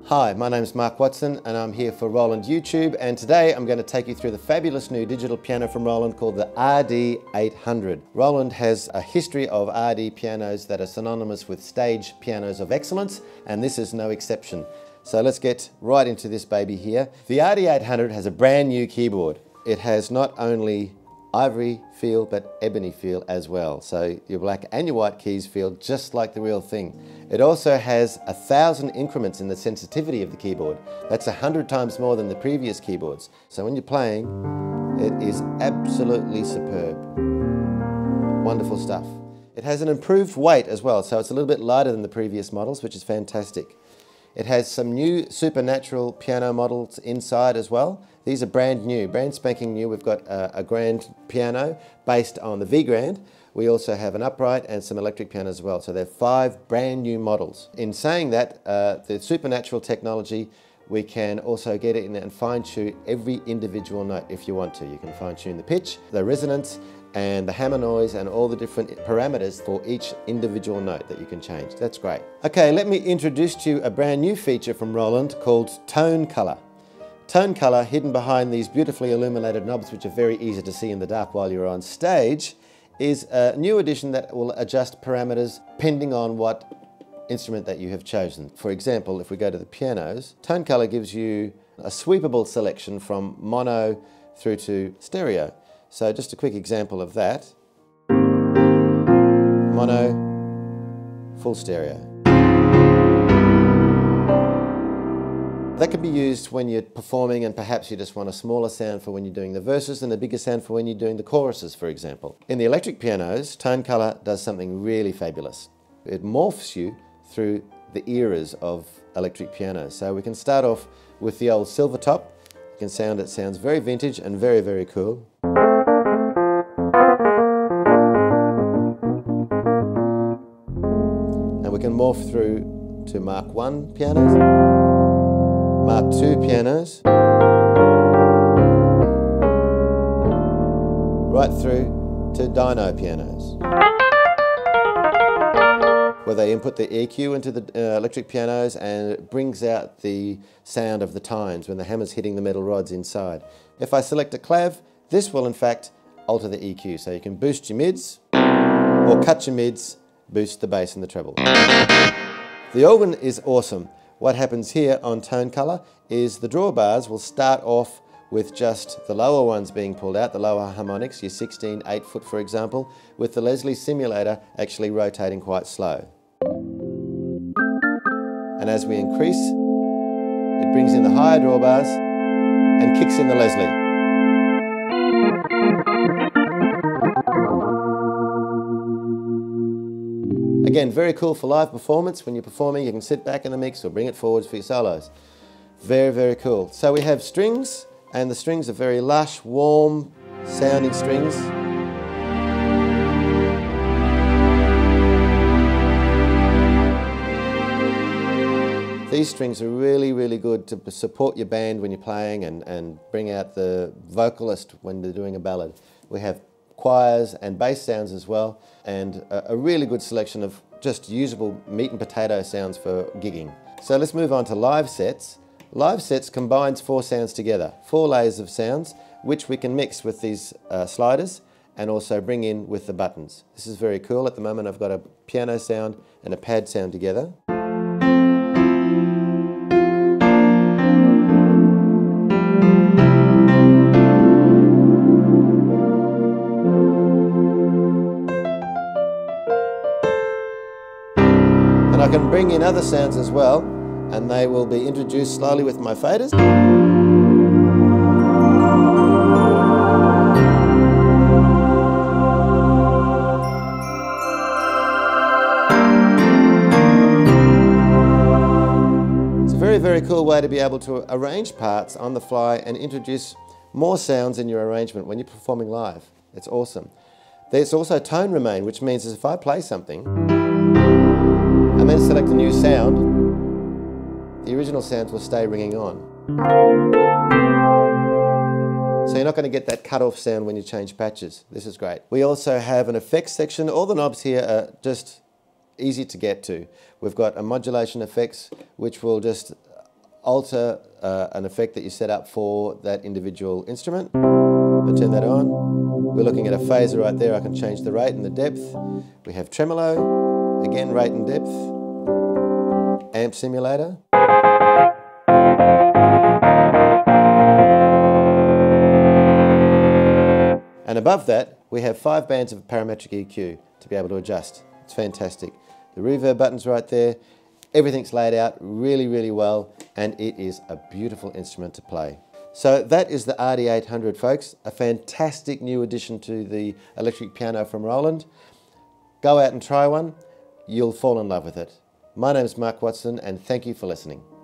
Hi, my name is Mark Watson and I'm here for Roland YouTube, and today I'm going to take you through the fabulous new digital piano from Roland called the RD800. Roland has a history of RD pianos that are synonymous with stage pianos of excellence, and this is no exception. So let's get right into this baby here. The RD800 has a brand new keyboard. It has not only ivory feel but ebony feel as well, so your black and your white keys feel just like the real thing. It also has 1,000 increments in the sensitivity of the keyboard. That's 100 times more than the previous keyboards. So when you're playing, it is absolutely superb. Wonderful stuff. It has an improved weight as well, so it's a little bit lighter than the previous models, which is fantastic. It has some new supernatural piano models inside as well. These are brand new, brand spanking new. We've got a grand piano based on the V Grand. We also have an upright and some electric pianos as well. So they're 5 brand new models. In saying that, the supernatural technology, we can also get it in and fine tune every individual note if you want to. You can fine tune the pitch, the resonance, and the hammer noise and all the different parameters for each individual note that you can change. That's great. Okay, let me introduce to you a brand new feature from Roland called Tone Color. Tone Color, hidden behind these beautifully illuminated knobs, which are very easy to see in the dark while you're on stage, is a new addition that will adjust parameters depending on what instrument that you have chosen. For example, if we go to the pianos, Tone Color gives you a sweepable selection from mono through to stereo. So just a quick example of that. Mono, full stereo. That can be used when you're performing and perhaps you just want a smaller sound for when you're doing the verses and a bigger sound for when you're doing the choruses, for example. In the electric pianos, Tone Color does something really fabulous. It morphs you through the eras of electric pianos. So we can start off with the old silver top. You can sound it sounds very vintage and very, very cool. And we can morph through to Mark I pianos, Mark II pianos, right through to dyno pianos, where they input the EQ into the electric pianos and it brings out the sound of the tines when the hammer's hitting the metal rods inside. If I select a clav, this will in fact alter the EQ, so you can boost your mids or cut your mids, boost the bass and the treble. The organ is awesome. What happens here on Tone Color is the drawbars will start off with just the lower ones being pulled out, the lower harmonics, your 16 8-foot for example, with the Leslie simulator actually rotating quite slow. And as we increase, it brings in the higher drawbars and kicks in the Leslie. Again, very cool for live performance. When you're performing, you can sit back in the mix or bring it forwards for your solos. Very, very cool. So we have strings, and the strings are very lush, warm sounding strings. These strings are really, really good to support your band when you're playing and bring out the vocalist when they're doing a ballad. We have choirs and bass sounds as well, and a really good selection of just usable meat and potato sounds for gigging. So let's move on to live sets. Live sets combines 4 sounds together, 4 layers of sounds, which we can mix with these sliders and also bring in with the buttons. This is very cool. At the moment I've got a piano sound and a pad sound together. And I can bring in other sounds as well, and they will be introduced slowly with my faders. It's a very, very cool way to be able to arrange parts on the fly and introduce more sounds in your arrangement when you're performing live. It's awesome. There's also tone remain, which means if I play something and then select a new sound, the original sounds will stay ringing on. So you're not going to get that cut-off sound when you change patches. This is great. We also have an effects section. All the knobs here are just easy to get to. We've got a modulation effects, which will just alter an effect that you set up for that individual instrument. I'll turn that on. We're looking at a phaser right there. I can change the rate and the depth. We have tremolo, again rate and depth, amp simulator. And above that, we have 5 bands of parametric EQ to be able to adjust. It's fantastic. The reverb button's right there. Everything's laid out really, really well, and it is a beautiful instrument to play. So that is the RD800, folks. A fantastic new addition to the electric piano from Roland. Go out and try one. You'll fall in love with it. My name is Mark Watson, and thank you for listening.